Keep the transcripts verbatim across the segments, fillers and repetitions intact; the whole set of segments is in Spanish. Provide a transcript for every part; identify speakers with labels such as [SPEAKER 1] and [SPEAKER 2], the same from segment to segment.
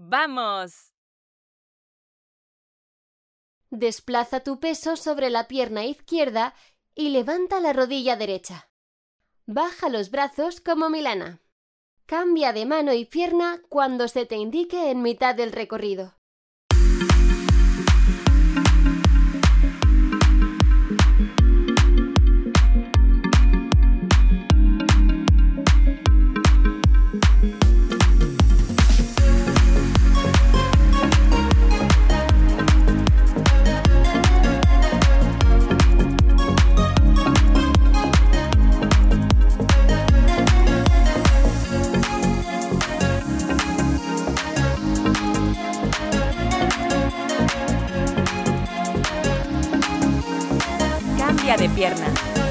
[SPEAKER 1] ¡Vamos!
[SPEAKER 2] Desplaza tu peso sobre la pierna izquierda y levanta la rodilla derecha. Baja los brazos como Milana. Cambia de mano y pierna cuando se te indique en mitad del recorrido.
[SPEAKER 1] Cambia de pierna.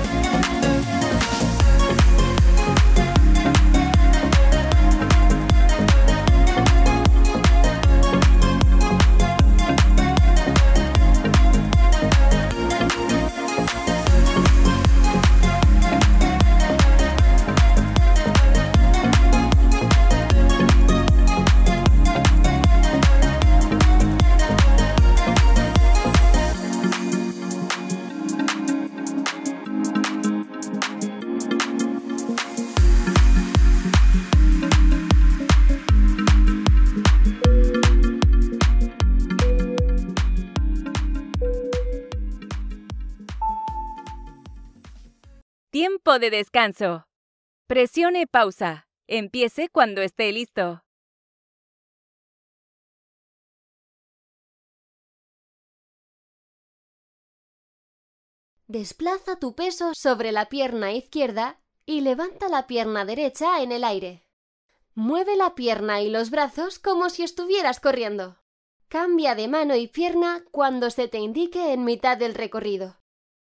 [SPEAKER 1] Tiempo de descanso. Presione pausa. Empiece cuando esté listo.
[SPEAKER 2] Desplaza tu peso sobre la pierna izquierda y levanta la pierna derecha en el aire. Mueve la pierna y los brazos como si estuvieras corriendo. Cambia de mano y pierna cuando se te indique en mitad del recorrido.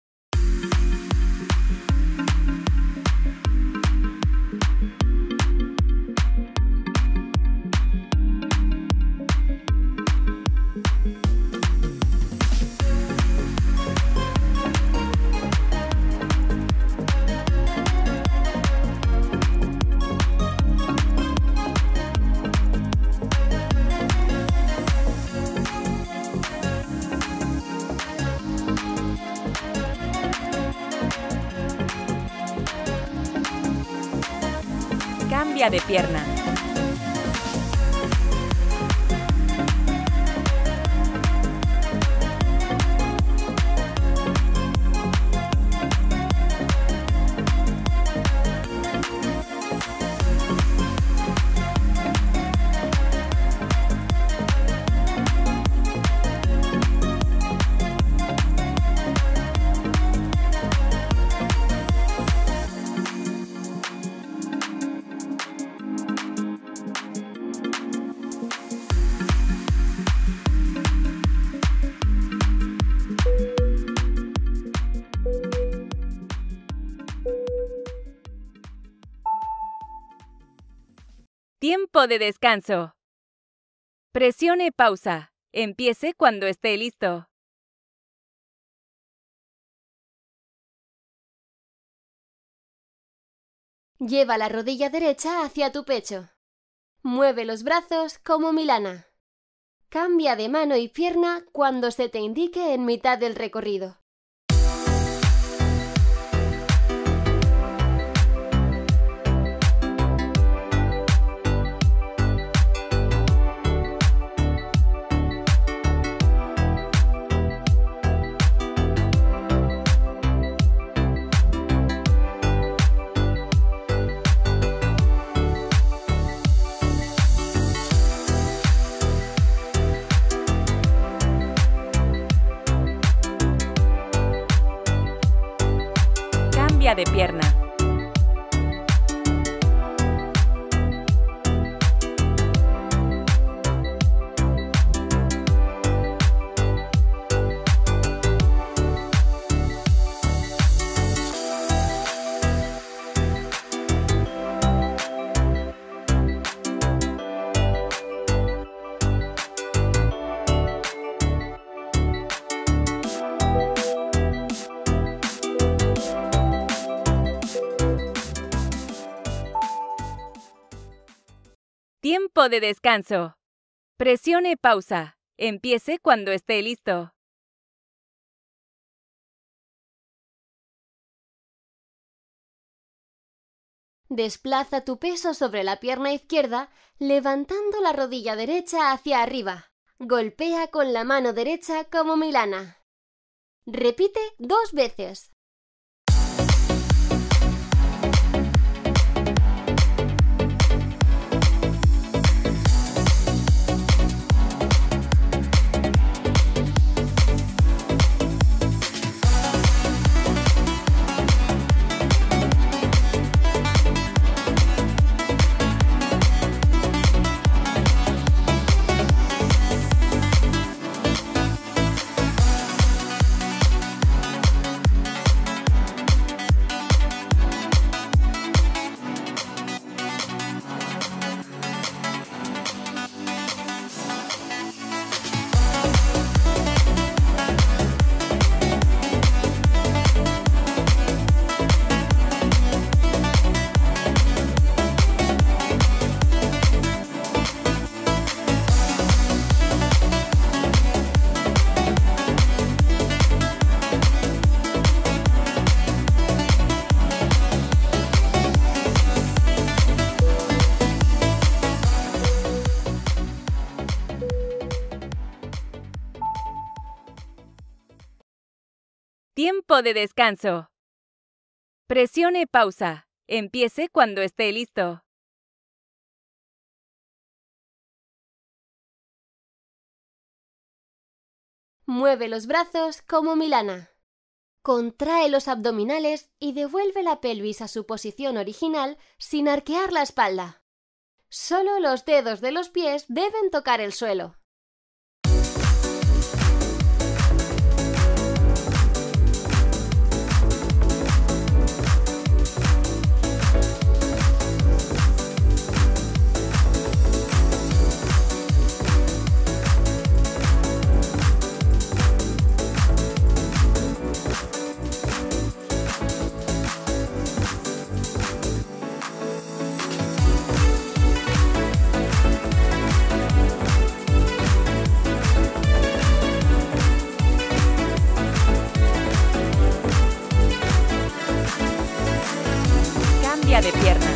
[SPEAKER 1] Cambia de pierna. Tiempo de descanso. Presione pausa. Empiece cuando esté listo.
[SPEAKER 2] Lleva la rodilla derecha hacia tu pecho. Mueve los brazos como Milana. Cambia de mano y pierna cuando se te indique en mitad del recorrido.
[SPEAKER 1] Cambia de pierna. Tiempo de descanso. Presione pausa. Empiece cuando esté listo.
[SPEAKER 2] Desplaza tu peso sobre la pierna izquierda, levantando la rodilla derecha hacia arriba. Golpea con la mano derecha como Milana. Repite dos veces.
[SPEAKER 1] Tiempo de descanso. Presione pausa. Empiece cuando esté listo.
[SPEAKER 2] Mueve los brazos como Milana. Contrae los abdominales y devuelve la pelvis a su posición original sin arquear la espalda. Solo los dedos de los pies deben tocar el suelo.
[SPEAKER 1] Cambia de pierna.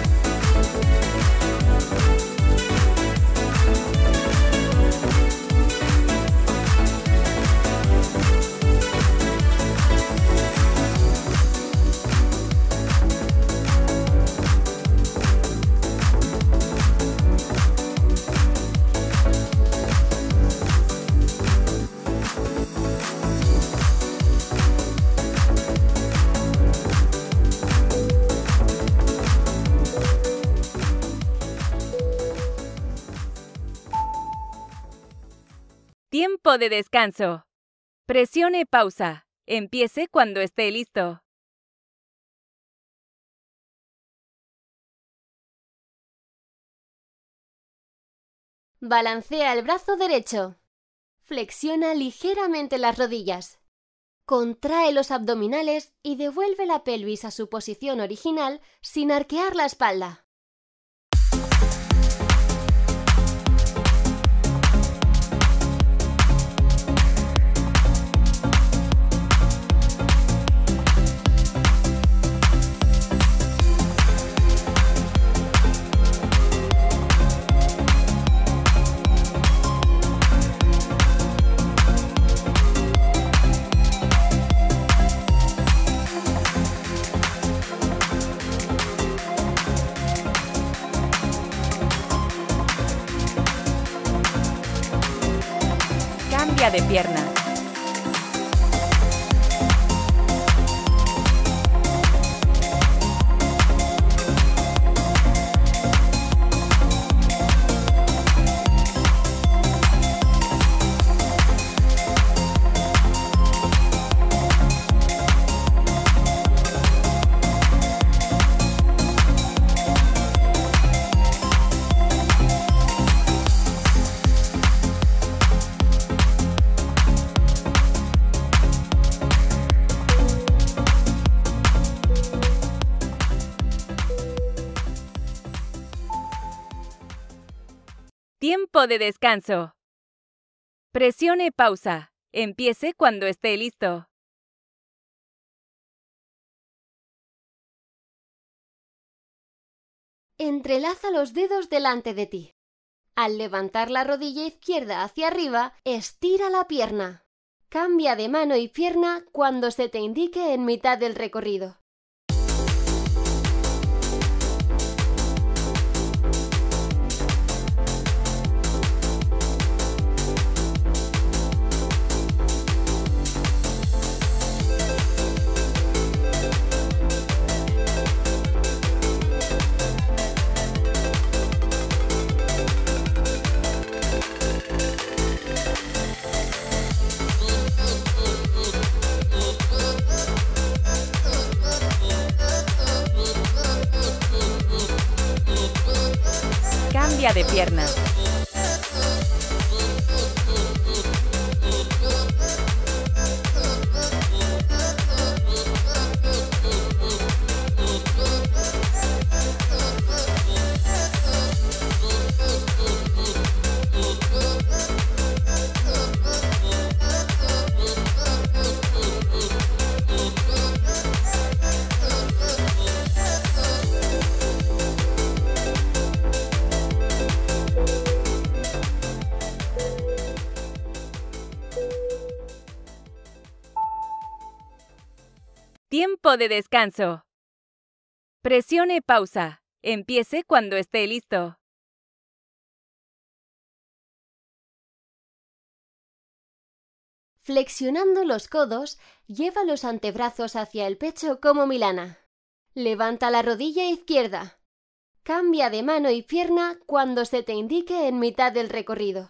[SPEAKER 1] Tiempo de descanso. Presione pausa. Empiece cuando esté listo.
[SPEAKER 2] Balancea el brazo derecho. Flexiona ligeramente las rodillas. Contrae los abdominales y devuelve la pelvis a su posición original sin arquear la espalda.
[SPEAKER 1] Cambia de pierna. Tiempo de descanso. Presione pausa. Empiece cuando esté listo.
[SPEAKER 2] Entrelaza los dedos delante de ti. Al levantar la rodilla izquierda hacia arriba, estira la pierna. Cambia de mano y pierna cuando se te indique en mitad del recorrido.
[SPEAKER 1] Cambia de pierna. Tiempo de descanso. Presione pausa. Empiece cuando esté listo.
[SPEAKER 2] Flexionando los codos, lleva los antebrazos hacia el pecho como Milana. Levanta la rodilla izquierda. Cambia de mano y pierna cuando se te indique en mitad del recorrido.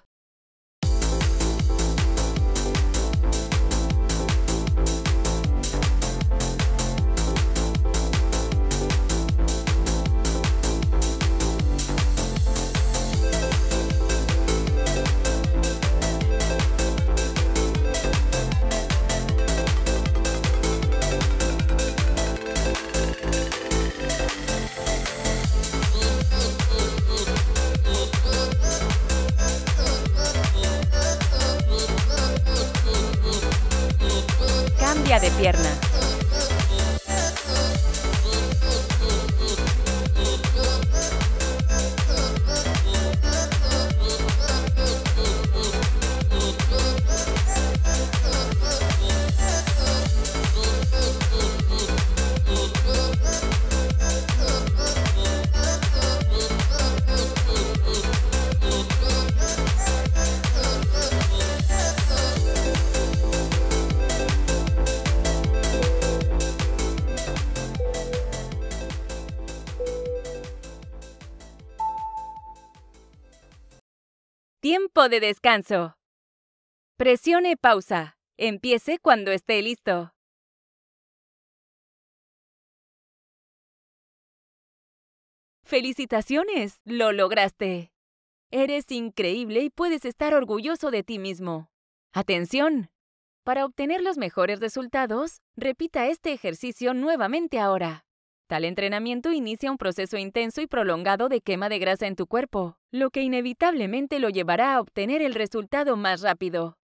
[SPEAKER 1] Cambia de pierna. Tiempo de descanso. Presione pausa. Empiece cuando esté listo. ¡Felicitaciones! ¡Lo lograste! Eres increíble y puedes estar orgulloso de ti mismo. ¡Atención! Para obtener los mejores resultados, repita este ejercicio nuevamente ahora. Tal entrenamiento inicia un proceso intenso y prolongado de quema de grasa en tu cuerpo, lo que inevitablemente lo llevará a obtener el resultado más rápido.